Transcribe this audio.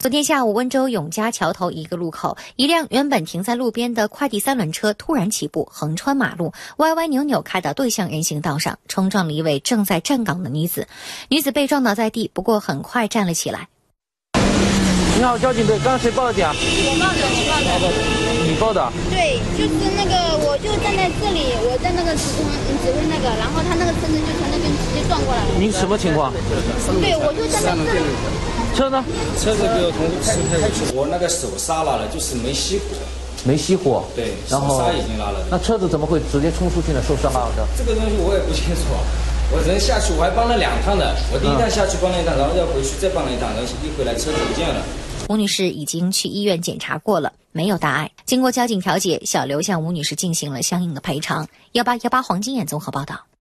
昨天下午，温州永嘉桥头一个路口，一辆原本停在路边的快递三轮车突然起步，横穿马路，歪歪扭扭开到对向人行道上，冲撞了一位正在站岗的女子。女子被撞倒在地，不过很快站了起来。 你好，交警队，刚刚谁报的警啊？ 我报的。 你报的？ 对，就是那个，我就站在这里，我在那个指挥那个，然后他那个车子就从那边直接撞过来了。 您什么情况？ 对，我就站在这里。 车呢？ 车子给我从开过去，我那个手刹了，就是没熄火。 没熄火。 对， 然后手刹已经拉了。 那车子怎么会直接冲出去呢？受伤了的？ 这个东西我也不清楚。我人下去，我还帮了2趟的。我第一趟下去帮了1趟，然后再回去再帮了1趟，然后一回来车子不见了。 吴女士已经去医院检查过了，没有大碍。经过交警调解，小刘向吴女士进行了相应的赔偿。1818黄金眼综合报道。